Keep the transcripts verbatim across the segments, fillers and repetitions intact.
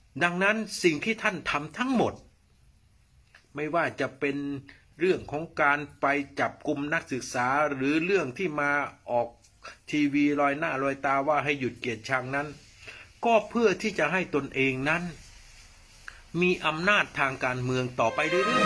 ดังนั้นสิ่งที่ท่านทำทั้งหมดไม่ว่าจะเป็นเรื่องของการไปจับกุมนักศึกษาหรือเรื่องที่มาออกทีวีลอยหน้าลอยตาว่าให้หยุดเกียรติชังนั้นก็เพื่อที่จะให้ตนเองนั้นมีอำนาจทางการเมืองต่อไปเรื่อย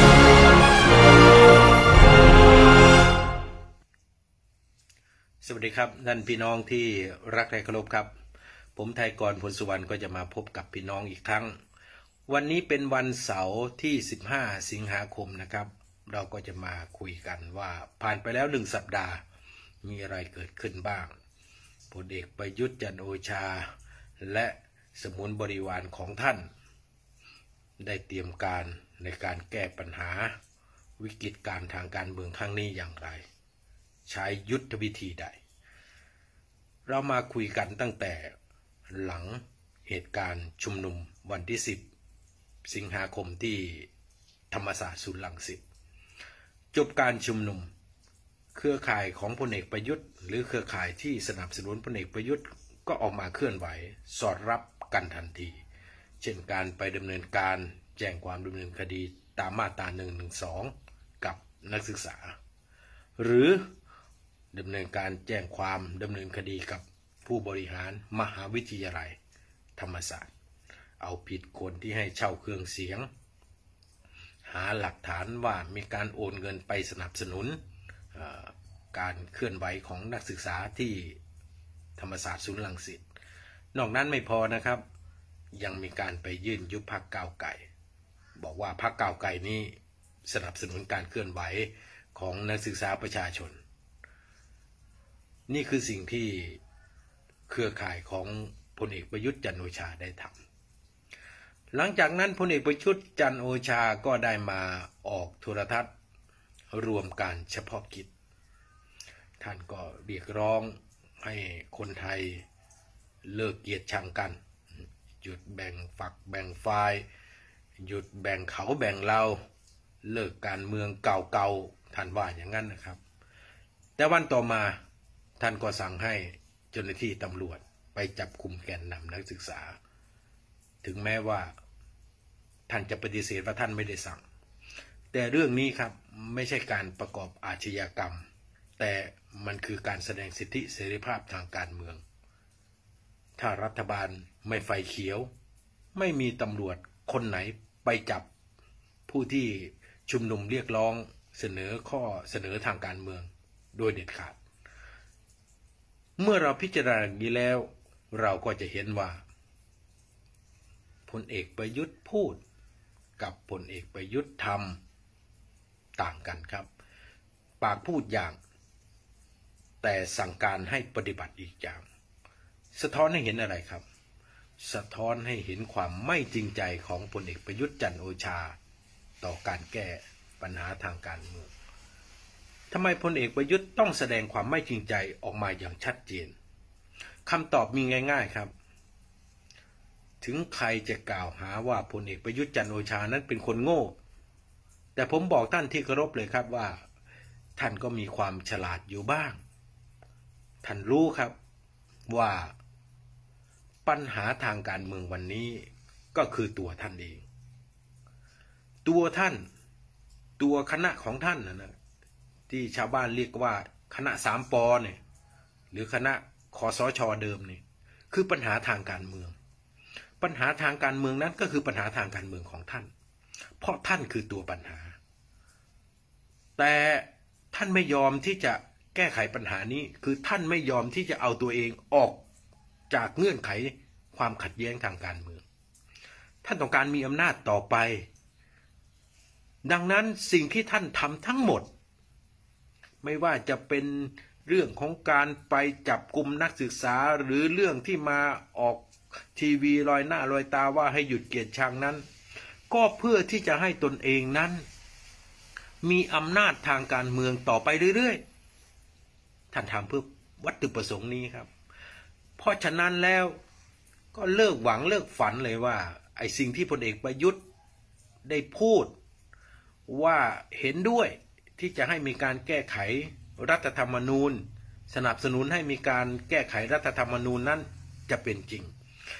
ๆสวัสดีครับท่านพี่น้องที่รักและเคารพครับผมไทยกร พลสุวรรณก็จะมาพบกับพี่น้องอีกครั้งวันนี้เป็นวันเสาร์ที่สิบห้าสิงหาคมนะครับเราก็จะมาคุยกันว่าผ่านไปแล้วหนึ่งสัปดาห์มีอะไรเกิดขึ้นบ้างพลเอกประยุทธ์จันทร์โอชาและสมุนบริวารของท่านได้เตรียมการในการแก้ปัญหาวิกฤตการทางการเมืองครั้งนี้อย่างไรใช้ยุทธวิธีใดเรามาคุยกันตั้งแต่หลังเหตุการณ์ชุมนุมวันที่สิบสิงหาคมที่ธรรมศาสตร์ศูนย์รังสิตจบการชุมนุมเครือข่ายของพลเอกประยุทธ์หรือเครือข่ายที่สนับสนุนพลเอกประยุทธ์ก็ออกมาเคลื่อนไหวสอดรับกันทันทีเช่นการไปดำเนินการแจ้งความดำเนินคดีตามมาตราหนึ่งหนึ่งสองกับนักศึกษาหรือดำเนินการแจ้งความดำเนินคดีกับผู้บริหารมหาวิทยาลัยธรรมศาสตร์เอาผิดคนที่ให้เช่าเครื่องเสียงหาหลักฐานว่ามีการโอนเงินไปสนับสนุนการเคลื่อนไหวของนักศึกษาที่ธรรมศาสตร์ศูนย์รังสิตนอกนั้นไม่พอนะครับยังมีการไปยื่นยุบพรรคก้าวไกลบอกว่าพรรคก้าวไกลนี้สนับสนุนการเคลื่อนไหวของนักศึกษาประชาชนนี่คือสิ่งที่เครือข่ายของพลเอกประยุทธ์จันทร์โอชาได้ทำหลังจากนั้นพลเอกประยุทธ์จันทร์โอชาก็ได้มาออกโทรทัศน์รวมการเฉพาะกิจท่านก็เรียกร้องให้คนไทยเลิกเกลียดชังกันหยุดแบ่งฝักแบ่งฝ่ายหยุดแบ่งเขาแบ่งเราเลิกการเมืองเก่าๆท่านว่าอย่างนั้นนะครับแต่วันต่อมาท่านก็สั่งให้เจ้าหน้าที่ตำรวจไปจับกุมแกนนำนักศึกษาถึงแม้ว่าท่านจะปฏิเสธว่าท่านไม่ได้สั่งแต่เรื่องนี้ครับไม่ใช่การประกอบอาชญากรรมแต่มันคือการแสดงสิทธิเสรีภาพทางการเมืองถ้ารัฐบาลไม่ไฟเขียวไม่มีตำรวจคนไหนไปจับผู้ที่ชุมนุมเรียกร้องเสนอข้อเสนอทางการเมืองโดยเด็ดขาดเมื่อเราพิจารณาอย่างนี้แล้วเราก็จะเห็นว่าพลเอกประยุทธ์พูดกับพลเอกประยุทธ์ทำต่างกันครับปากพูดอย่างแต่สั่งการให้ปฏิบัติอีกอย่างสะท้อนให้เห็นอะไรครับสะท้อนให้เห็นความไม่จริงใจของพลเอกประยุทธ์จันทร์โอชาต่อการแก้ปัญหาทางการเมืองทำไมพลเอกประยุทธ์ต้องแสดงความไม่จริงใจออกมาอย่างชัดเจนคำตอบมีง่ายๆครับถึงใครจะกล่าวหาว่าพลเอกประยุทธ์จันทร์โอชานั้นเป็นคนโง่แต่ผมบอกท่านที่เคารพเลยครับว่าท่านก็มีความฉลาดอยู่บ้างท่านรู้ครับว่าปัญหาทางการเมืองวันนี้ก็คือตัวท่านเองตัวท่านตัวคณะของท่านนะนะที่ชาวบ้านเรียกว่าคณะสามปอเนี่ยหรือคณะคสช.เดิมเนี่ยคือปัญหาทางการเมืองปัญหาทางการเมืองนั้นก็คือปัญหาทางการเมืองของท่านเพราะท่านคือตัวปัญหาแต่ท่านไม่ยอมที่จะแก้ไขปัญหานี้คือท่านไม่ยอมที่จะเอาตัวเองออกจากเงื่อนไขความขัดแย้งทางการเมืองท่านต้องการมีอำนาจต่อไปดังนั้นสิ่งที่ท่านทำทั้งหมดไม่ว่าจะเป็นเรื่องของการไปจับกุมนักศึกษาหรือเรื่องที่มาออกทีวีลอยหน้าลอยตาว่าให้หยุดเกียรติชังนั้นก็เพื่อที่จะให้ตนเองนั้นมีอำนาจทางการเมืองต่อไปเรื่อยๆท่านทำเพื่อวัตถุประสงค์นี้ครับเพราะฉะนั้นแล้วก็เลิกหวังเลิกฝันเลยว่าไอ้สิ่งที่พลเอกประยุทธ์ได้พูดว่าเห็นด้วยที่จะให้มีการแก้ไขรัฐธรรมนูญสนับสนุนให้มีการแก้ไขรัฐธรรมนูญนั้นจะเป็นจริง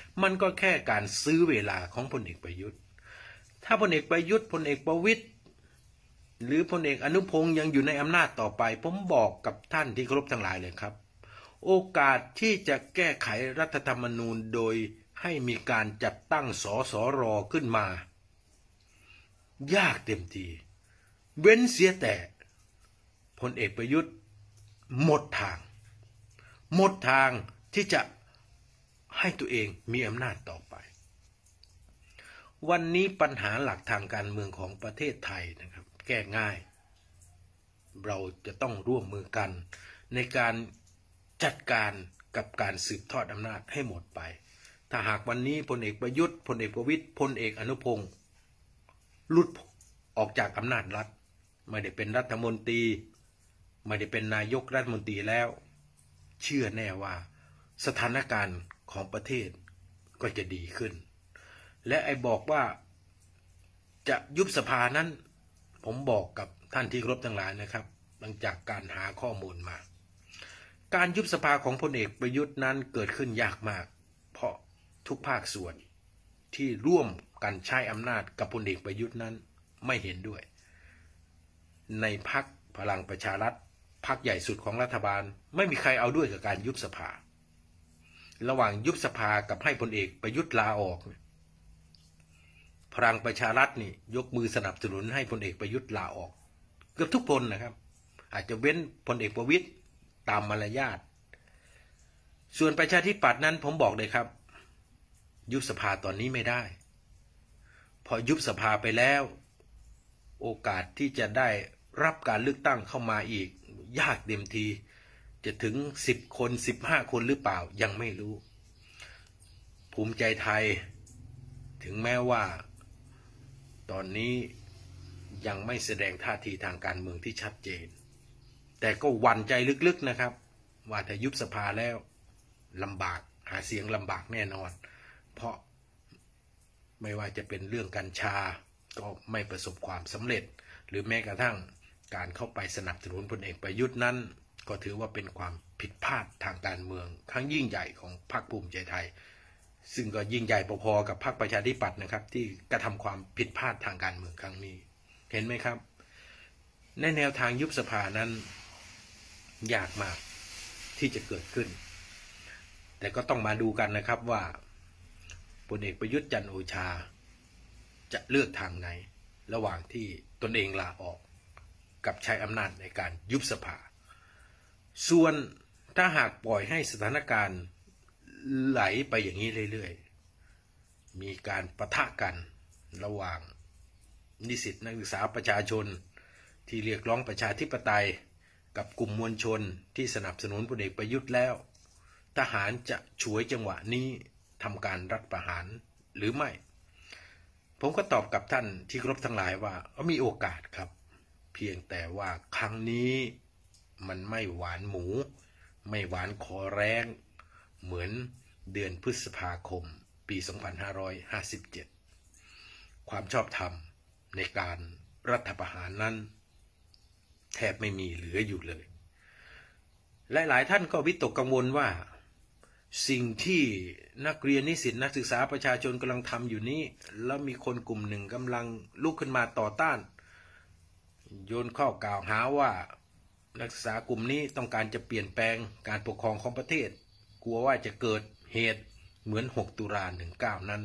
มันก็แค่การซื้อเวลาของพลเอกประยุทธ์ถ้าพลเอกประยุทธ์พลเอกประวิตรหรือพลเอกอนุพงษ์ยังอยู่ในอำนาจต่อไปผมบอกกับท่านที่เคารพทั้งหลายเลยครับโอกาสที่จะแก้ไขรัฐธรรมนูญโดยให้มีการจัดตั้งสสรขึ้นมายากเต็มทีเว้นเสียแต่พลเอกประยุทธ์หมดทางหมดทางที่จะให้ตัวเองมีอำนาจต่อไปวันนี้ปัญหาหลักทางการเมืองของประเทศไทยนะครับแก้ง่ายเราจะต้องร่วมมือกันในการจัดการกับการสืบทอดอำนาจให้หมดไปถ้าหากวันนี้พลเอกประยุทธ์พลเอกประวิตรพลเอกอนุพงษ์หลุดออกจากอำนาจรัฐไม่ได้เป็นรัฐมนตรีไม่ได้เป็นนายกรัฐมนตรีแล้วเชื่อแน่ว่าสถานการณ์ของประเทศก็จะดีขึ้นและไอ้บอกว่าจะยุบสภานั้นผมบอกกับท่านที่เคารพทั้งหลายนะครับหลังจากการหาข้อมูลมาการยุบสภาของพลเอกประยุทธ์นั้นเกิดขึ้นยากมากเพราะทุกภาคส่วนที่ร่วมกันใช้อำนาจกับพลเอกประยุทธ์นั้นไม่เห็นด้วยในพรรคพลังประชารัฐพรรคใหญ่สุดของรัฐบาลไม่มีใครเอาด้วยกับการยุบสภาระหว่างยุบสภากับให้พลเอกประยุทธ์ลาออกพลังประชารัฐนี่ยกมือสนับสนุนให้พลเอกประยุทธ์ลาออกเกือบทุกคนนะครับอาจจะเว้นพลเอกประวิตรตามมารยาทส่วนประชาธิปัตย์นั้นผมบอกเลยครับยุบสภาตอนนี้ไม่ได้พอยุบสภาไปแล้วโอกาสที่จะได้รับการเลือกตั้งเข้ามาอีกยากเต็มทีจะถึงสิบคนสิบห้าคนหรือเปล่ายังไม่รู้ภูมิใจไทยถึงแม้ว่าตอนนี้ยังไม่แสดงท่าทีทางการเมืองที่ชัดเจนแต่ก็หวั่นใจลึกๆนะครับว่าถ้ายุบสภาแล้วลำบากหาเสียงลำบากแน่นอนเพราะไม่ว่าจะเป็นเรื่องกัญชาก็ไม่ประสบความสำเร็จหรือแม้กระทั่งการเข้าไปสนับสนุนพลเอกประยุทธ์นั้นก็ถือว่าเป็นความผิดพลาดทางการเมืองครั้งยิ่งใหญ่ของพรรคภูมิใจไทยซึ่งก็ยิ่งใหญ่พอๆกับพรรคประชาธิปัตย์นะครับที่กระทำความผิดพลาดทางการเมืองครั้งนี้เห็นไหมครับในแนวทางยุบสภานั้นยากมากที่จะเกิดขึ้นแต่ก็ต้องมาดูกันนะครับว่าพลเอกประยุทธ์จันทร์โอชาจะเลือกทางไหนระหว่างที่ตนเองลาออกกับใช้อำนาจในการยุบสภาส่วนถ้าหากปล่อยให้สถานการณ์ไหลไปอย่างนี้เรื่อยๆมีการปะทะกันระหว่างนิสิตนักศึกษาประชาชนที่เรียกร้องประชาธิปไตยกับกลุ่มมวลชนที่สนับสนุนพลเอกประยุทธ์แล้วทหารจะฉวยจังหวะนี้ทำการรัฐประหารหรือไม่ผมก็ตอบกับท่านที่เคารพทั้งหลายว่ามีโอกาสครับเพียงแต่ว่าครั้งนี้มันไม่หวานหมูไม่หวานคอแรงเหมือนเดือนพฤษภาคมปีสองพันห้าร้อยห้าสิบเจ็ดความชอบธรรมในการรัฐประหารนั้นแทบไม่มีเหลืออยู่เลยและหลายท่านก็วิตกกังวลว่าสิ่งที่นักเรียนนิสิตนักศึกษาประชาชนกำลังทำอยู่นี้แล้วมีคนกลุ่มหนึ่งกำลังลุกขึ้นมาต่อต้านโยนข้อกล่าวหาว่านักศึกษากลุ่มนี้ต้องการจะเปลี่ยนแปลงการปกครองของประเทศกลัวว่าจะเกิดเหตุเหมือนหกตุลาหนึ่งเก้านั้น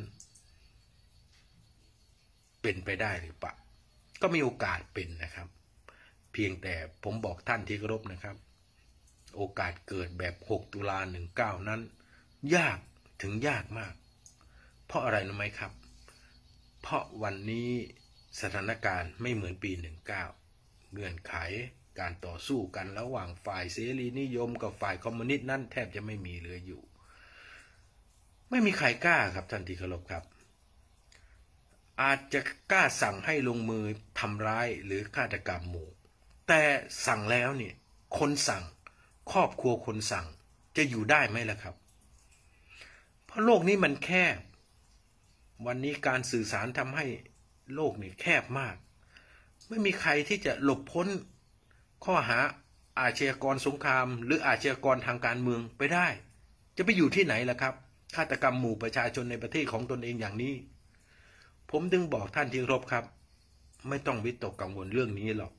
เป็นไปได้หรือเปล่าก็มีโอกาสเป็นนะครับเพียงแต่ผมบอกท่านที่เคารพนะครับโอกาสเกิดแบบหกตุลาหนึ่งเก้านั้นยากถึงยากมากเพราะอะไรรู้ไหมครับเพราะวันนี้สถานการณ์ไม่เหมือนปีหนึ่งเก้าเงื่อนไขการต่อสู้กันระหว่างฝ่ายเสรีนิยมกับฝ่ายคอมมิวนิสต์นั้นแทบจะไม่มีเหลืออยู่ไม่มีใครกล้าครับท่านที่เคารพครับอาจจะกล้าสั่งให้ลงมือทำร้ายหรือฆาตกรรมหมู่แต่สั่งแล้วเนี่ยคนสั่งครอบครัวคนสั่งจะอยู่ได้ไหมล่ะครับเพราะโลกนี้มันแคบวันนี้การสื่อสารทำให้โลกนี่แคบมากไม่มีใครที่จะหลบพ้นข้อหาอาชญากรสงครามหรืออาชญากรทางการเมืองไปได้จะไปอยู่ที่ไหนล่ะครับฆาตกรรมหมู่ประชาชนในประเทศของตนเองอย่างนี้ผมจึงบอกท่านที่เคารพครับไม่ต้องวิตกกังวลเรื่องนี้หรอก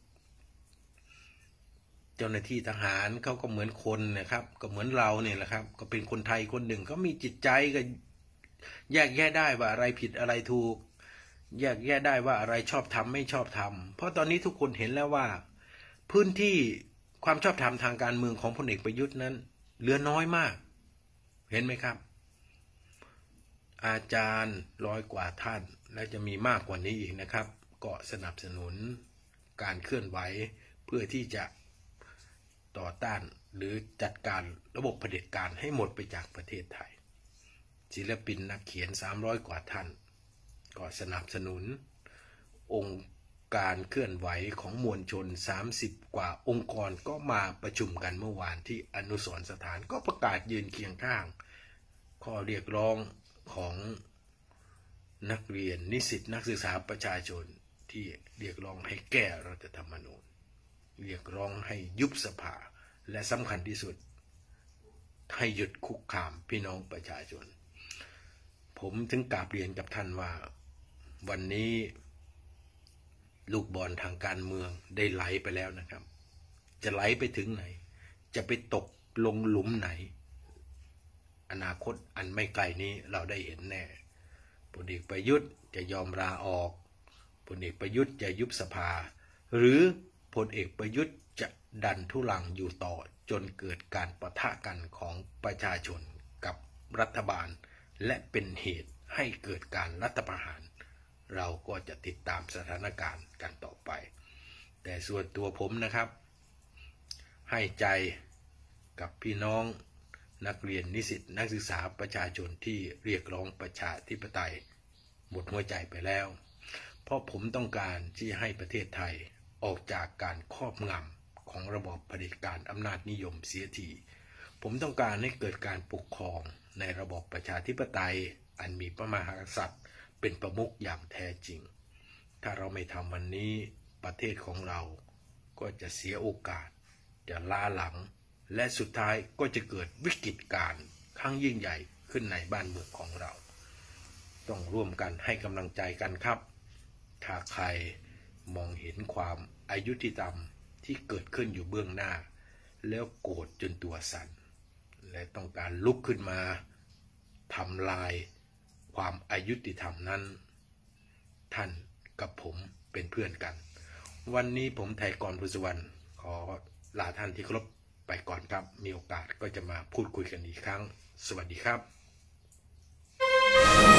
เจ้าหน้าที่ทหารเขาก็เหมือนคนนะครับก็เหมือนเราเนี่ยแหละครับก็เป็นคนไทยคนหนึ่งเขามีจิตใจก็แยกแยะได้ว่าอะไรผิดอะไรถูกแยกแยะได้ว่าอะไรชอบทำไม่ชอบทำเพราะตอนนี้ทุกคนเห็นแล้วว่าพื้นที่ความชอบธรรมทางการเมืองของพลเอกประยุทธ์นั้นเหลือน้อยมากเห็นไหมครับอาจารย์ร้อยกว่าท่านและจะมีมากกว่านี้อีกนะครับก็สนับสนุนการเคลื่อนไหวเพื่อที่จะต่อต้านหรือจัดการระบบเผด็จการให้หมดไปจากประเทศไทยศิลปินนักเขียนสามร้อยกว่าท่านก็สนับสนุนองค์การเคลื่อนไหวของมวลชนสามสิบกว่าองค์กรก็มาประชุมกันเมื่อวานที่อนุสรณ์สถานก็ประกาศยืนเคียงข้างข้อเรียกร้องของนักเรียนนิสิตนักศึกษาประชาชนที่เรียกร้องให้แก้รัฐธรรมนูญเรียกร้องให้ยุบสภาและสำคัญที่สุดให้หยุดคุกคามพี่น้องประชาชนผมถึงกราบเรียนกับท่านว่าวันนี้ลูกบอลทางการเมืองได้ไหลไปแล้วนะครับจะไหลไปถึงไหนจะไปตกลงหลุมไหนอนาคตอันไม่ไกลนี้เราได้เห็นแน่พลเอกประยุทธ์จะยอมลาออกพลเอกประยุทธ์จะยุบสภาหรือพลเอกประยุทธ์จะดันทุลังอยู่ต่อจนเกิดการปะทะกันของประชาชนกับรัฐบาลและเป็นเหตุให้เกิดการรัฐประหารเราก็จะติดตามสถานการณ์กันต่อไปแต่ส่วนตัวผมนะครับให้ใจกับพี่น้องนักเรียนนิสิตนักศึกษาประชาชนที่เรียกร้องประชาธิปไตยหมดหัวใจไปแล้วเพราะผมต้องการที่ให้ประเทศไทยออกจากการครอบงำของระบอบเผด็จการอำนาจนิยมเสียทีผมต้องการให้เกิดการปกครองในระบอบประชาธิปไตยอันมีพระมหากษัตริย์เป็นประมุขอย่างแท้จริงถ้าเราไม่ทำวันนี้ประเทศของเราก็จะเสียโอกาสจะล้าหลังและสุดท้ายก็จะเกิดวิกฤตการณ์ครั้งยิ่งใหญ่ขึ้นในบ้านเมืองของเราต้องร่วมกันให้กำลังใจกันครับถ้าใครมองเห็นความอายุติธรรมที่เกิดขึ้นอยู่เบื้องหน้าแล้วโกรธจนตัวสั่นและต้องการลุกขึ้นมาทำลายความอายุติธรรมนั้นท่านกับผมเป็นเพื่อนกันวันนี้ผมไทยกร ภูสุวรรณขอลาท่านที่เคารพไปก่อนครับมีโอกาสก็จะมาพูดคุยกันอีกครั้งสวัสดีครับ